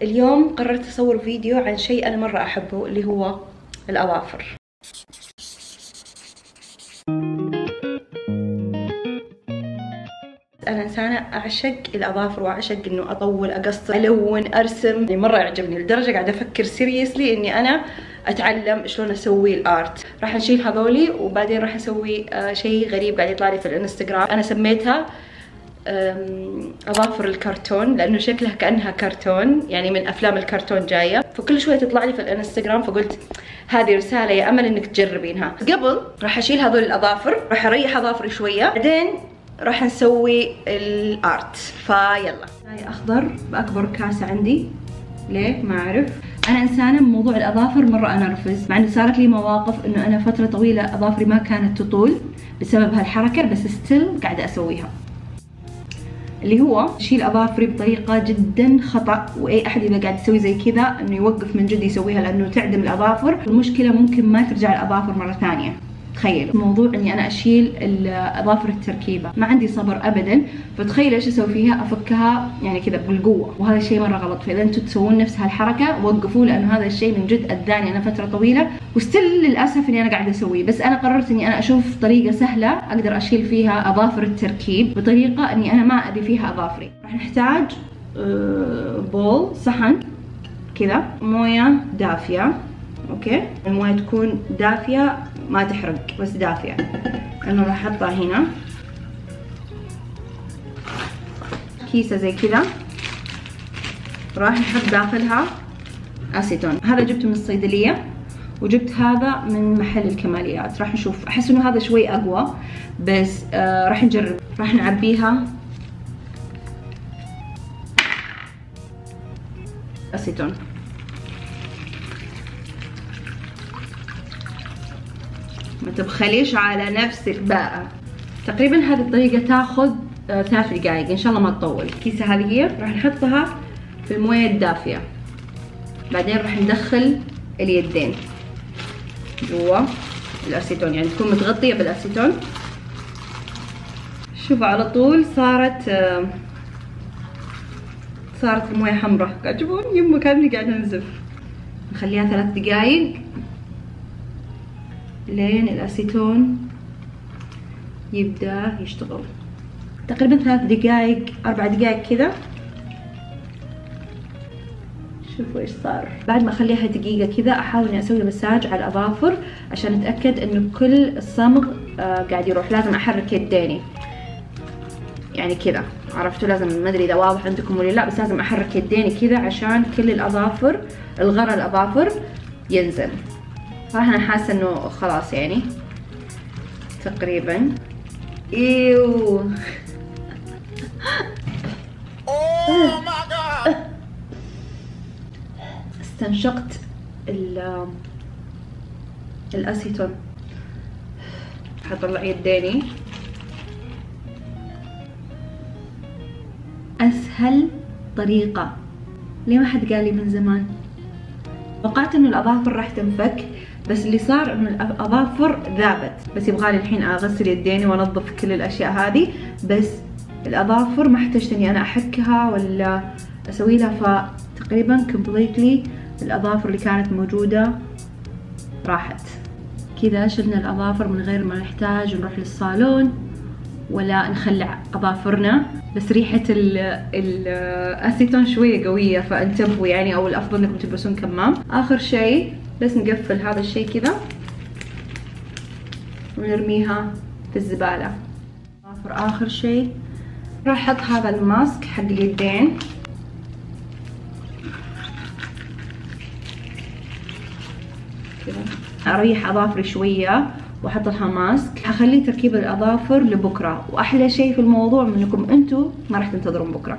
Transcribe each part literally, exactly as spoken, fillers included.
اليوم قررت اصور فيديو عن شيء انا مرة احبه اللي هو الاظافر. انا انسانة اعشق الاظافر واعشق انه اطول، اقصر، الون، ارسم، يعني مرة يعجبني لدرجة قاعدة افكر سيريسلي اني انا اتعلم شلون اسوي الارت. راح نشيل هذولي وبعدين راح نسوي آه شيء غريب قاعد يطلع لي في الانستغرام. انا سميتها اظافر الكرتون لانه شكلها كانها كرتون، يعني من افلام الكرتون جايه، فكل شويه تطلع لي في الانستغرام، فقلت هذه رساله يا امل انك تجربينها. قبل راح اشيل هذول الاظافر، راح اريح اظافري شويه، بعدين راح نسوي الارت. فيلا. هاي اخضر باكبر كاسه عندي، ليه ما اعرف. انا انسانه بموضوع الاظافر مره انرفز، مع انه صارت لي مواقف انه انا فتره طويله اظافري ما كانت تطول بسبب هالحركه، بس ستيل قاعده اسويها. اللي هو اشيل اظافري بطريقه جدا خطا، واي احد اذا قاعد يسوي زي كذا انه يوقف من جد يسويها، لانه تعدم الاظافر، والمشكله ممكن ما ترجع الاظافر مره ثانيه. تخيلوا موضوع اني انا اشيل الاظافر التركيبه، ما عندي صبر ابدا، فتخيل ايش اسوي فيها، افكها يعني كذا بالقوه، وهذا الشيء مره غلط. فاذا انتم تسوون نفس هالحركه وقفوا، لانه هذا الشيء من جد اذاني انا فتره طويله، وستيل للاسف اني انا قاعده اسويه. بس انا قررت اني انا اشوف طريقه سهله اقدر اشيل فيها اظافر التركيب بطريقه اني انا ما اذي فيها اظافري. راح نحتاج بول، صحن كذا، مويه دافيه، اوكي، المويه تكون دافيه ما تحرق بس دافيه. انا راح احطها هنا، كيسه زي كذا، راح نحط داخلها اسيتون. هذا جبته من الصيدليه، وجبت هذا من محل الكماليات. راح نشوف، احس انه هذا شوي اقوى، بس آه راح نجرب. راح نعبيها اسيتون. ما تبخليش على نفسك بقى. تقريبا هذه الطريقه تاخذ آه ثلاث دقائق ان شاء الله ما تطول. الكيسه هذه هي راح نحطها في المويه الدافيه، بعدين راح ندخل اليدين جوا الاسيتون، يعني تكون متغطيه بالاسيتون. شوفوا على طول صارت آه صارت المويه حمراء، قاعد تشوفون يمه كاني قاعده انزف. نخليها ثلاث دقائق لين الاسيتون يبدا يشتغل. تقريبا ثلاث دقائق اربع دقائق كذا. شوفوا ايش صار. بعد ما اخليها دقيقه كذا احاول اني اسوي مساج على الاظافر عشان اتاكد انه كل الصمغ آه قاعد يروح. لازم احرك يديني يعني كذا، عرفتوا؟ لازم، ما ادري اذا واضح عندكم ولا لا، بس لازم احرك يديني كذا عشان كل الاظافر، الغرا الاظافر ينزل. صراحه انا حاسه انه خلاص يعني تقريبا. ايوه استنشقت الاسيتون. حطلع يديني. اسهل طريقه، ليه ما حد قال لي من زمان؟ توقعت انه الاظافر راح تنفك، بس اللي صار انه الاظافر ذابت. بس يبغالي الحين اغسل يديني وانظف كل الاشياء هذه، بس الاظافر ما احتجت اني انا احكها ولا اسوي لها. فتقريبا كومبليتلي الاظافر اللي كانت موجوده راحت. كذا شلنا الاظافر من غير ما نحتاج نروح للصالون ولا نخلع اظافرنا. بس ريحه الاسيتون شويه قويه، فانتبهوا يعني، او الافضل انكم تلبسون كمام. اخر شيء بس نقفل هذا الشيء كذا ونرميها في الزباله. اظافر اخر شيء. راح احط هذا الماسك حق اليدين، كذا اريح اظافري شويه واحط لها ماسك. حخلي تركيب الاظافر لبكره، واحلى شيء في الموضوع انكم انتم ما راح تنتظرون بكره.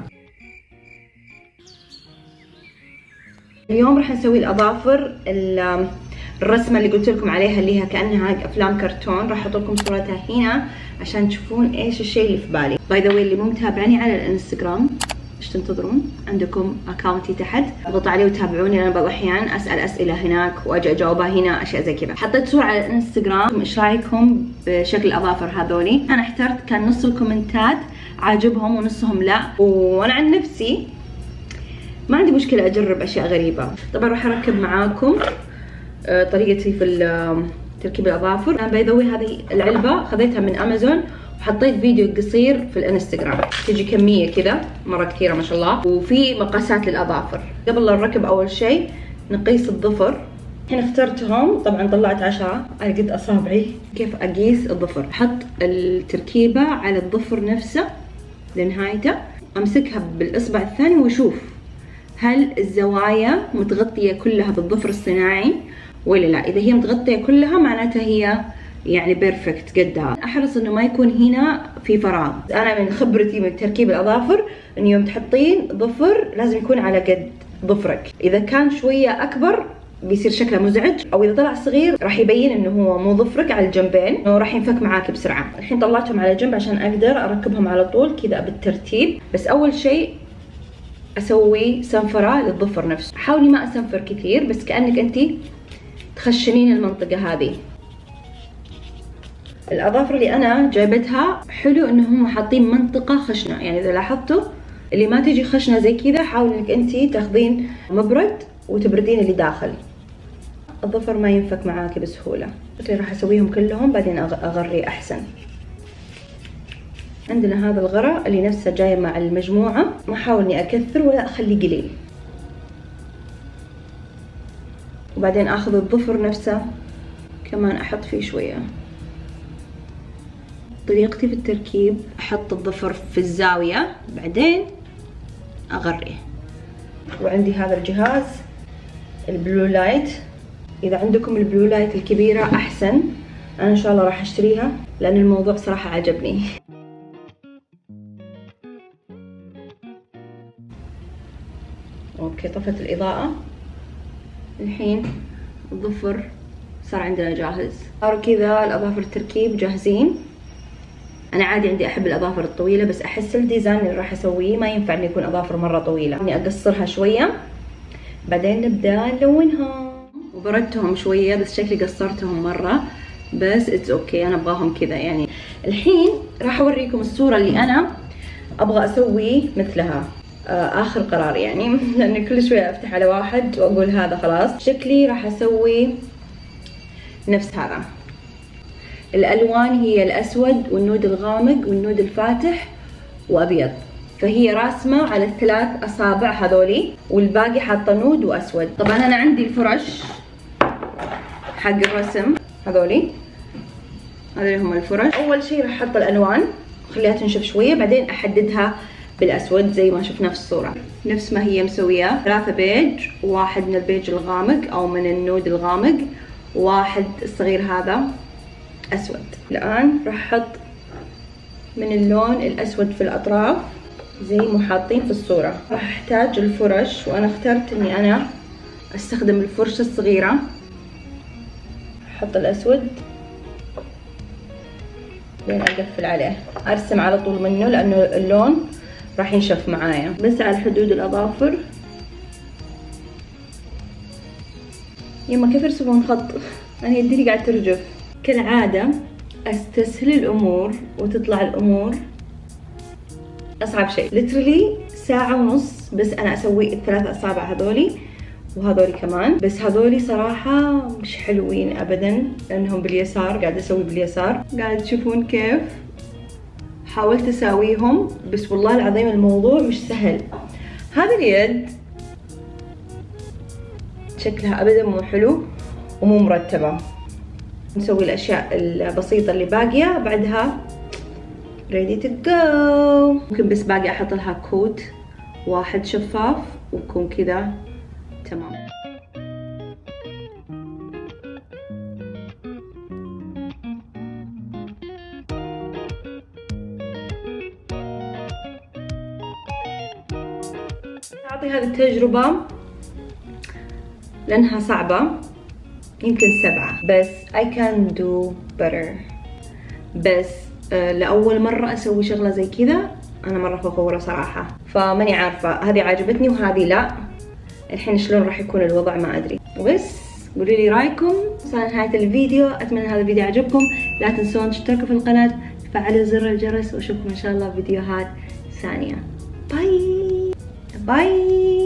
اليوم راح نسوي الاظافر الرسمه اللي قلت لكم عليها، اللي هي كانها افلام كرتون. راح احط لكم صورتها هنا عشان تشوفون ايش الشيء اللي في بالي. باي ذا واي، اللي مو متابعني على الانستغرام ايش تنتظرون؟ عندكم اكاونتي تحت، اضغطوا عليه وتابعوني. انا بعض الاحيان اسال اسئله هناك واجي اجاوبها هنا، اشياء زي كذا. حطيت صور على الانستغرام ايش رايكم بشكل الاظافر هذولي. انا احترت، كان نص الكومنتات عاجبهم ونصهم لا، وانا عن نفسي ما عندي مشكله اجرب اشياء غريبه. طبعا راح اركب معاكم طريقتي في تركيب الاظافر. انا باي ذا واي هذه العلبه خذيتها من امازون وحطيت فيديو قصير في الانستغرام، تجي كميه كذا مره كثيره ما شاء الله، وفي مقاسات للاظافر. قبل لا نركب اول شيء نقيس الظفر. الحين اخترتهم طبعا طلعت عشرة على قد اصابعي. كيف اقيس الظفر؟ احط التركيبه على الظفر نفسه لنهايته، امسكها بالاصبع الثاني واشوف هل الزوايا متغطيه كلها بالظفر الصناعي ولا لا. اذا هي متغطيه كلها معناتها هي يعني بيرفكت قدها. احرص انه ما يكون هنا في فراغ. انا من خبرتي من تركيب الاظافر انه يوم تحطين ظفر لازم يكون على قد ظفرك. اذا كان شويه اكبر بيصير شكله مزعج، او اذا طلع صغير راح يبين انه هو مو ظفرك على الجنبين، انه راح ينفك معاك بسرعه. الحين طلعتهم على جنب عشان اقدر اركبهم على طول كذا بالترتيب. بس اول شيء اسوي سنفره للظفر نفسه. حاولي ما اسنفر كثير، بس كانك انت تخشنين المنطقه هذه. الاظافر اللي انا جايبتها حلو انه هم حاطين منطقه خشنه، يعني اذا لاحظتوا اللي ما تجي خشنه زي كذا حاولي انك انت تاخذين مبرد وتبردين اللي داخل. الظفر ما ينفك معاكي بسهوله. شكلي راح اسويهم كلهم بعدين اغري احسن. عندنا هذا الغرا اللي نفسه جاي مع المجموعه، ما احاول اني اكثر ولا اخليه قليل. وبعدين اخذ الظفر نفسه كمان احط فيه شويه. طريقتي في التركيب احط الظفر في الزاويه بعدين اغريه. وعندي هذا الجهاز البلو لايت، اذا عندكم البلو لايت الكبيره احسن. انا ان شاء الله راح اشتريها لان الموضوع صراحه عجبني. اوكي طفت الاضاءه. الحين الظفر صار عندنا جاهز. صاروا كذا الاظافر التركيب جاهزين. انا عادي عندي احب الاظافر الطويله، بس احس الديزاين اللي راح اسويه ما ينفع انه يكون اظافر مره طويله، اني اقصرها شويه بعدين نبدا نلونها. وبردتهم شويه بس شكلي قصرتهم مره، بس اتس اوكي انا ابغاهم كذا يعني. الحين راح اوريكم الصوره اللي انا ابغى اسوي مثلها. اخر قرار يعني لاني كل شويه افتح على واحد واقول هذا خلاص. شكلي راح اسوي نفس هذا. الالوان هي الاسود والنود الغامق والنود الفاتح وابيض، فهي راسمه على الثلاث اصابع هذولي، والباقي حاطه نود واسود. طبعا انا عندي الفرش حق الرسم هذولي، هذول هم الفرش. اول شيء راح احط الالوان خليها تنشف شويه، بعدين احددها بالاسود زي ما شفنا في الصوره نفس ما هي مسويه. ثلاثه بيج، واحد من البيج الغامق او من النود الغامق، واحد الصغير هذا اسود. الان راح احط من اللون الاسود في الاطراف زي ما حاطين في الصوره. راح احتاج الفرش، وانا اخترت اني انا استخدم الفرشه الصغيره. احط الاسود بعدين اقفل عليه، ارسم على طول منه لانه اللون راح ينشف معايا. بس على حدود الاظافر. يما كيف يرسمون خط؟ انا يديني قاعد ترجف. كالعاده استسهل الامور وتطلع الامور اصعب شيء. ليترلي ساعه ونص بس انا اسوي الثلاث اصابع هذولي وهذولي كمان. بس هذولي صراحه مش حلوين ابدا لانهم باليسار، قاعده اسوي باليسار. قاعد تشوفون كيف حاولت اساويهم، بس والله العظيم الموضوع مش سهل. هذه اليد شكلها ابدا مو حلو ومو مرتبه. نسوي الاشياء البسيطه اللي باقيه بعدها ready to go. ممكن بس باقي احط لها كوت واحد شفاف ويكون كذا تمام. اعطي هذه التجربه لانها صعبه يمكن سبعة، بس I can do better. بس آه لأول مرة أسوي شغلة زي كذا أنا مرة فخورة صراحة. فماني عارفة هذه عجبتني وهذه لا. الحين شلون راح يكون الوضع ما أدري. وبس قولوا لي رأيكم. وصلنا نهاية الفيديو، أتمنى هذا الفيديو عجبكم. لا تنسون تشتركوا في القناة، تفعلوا زر الجرس، وأشوفكم إن شاء الله فيديوهات ثانية. باي باي.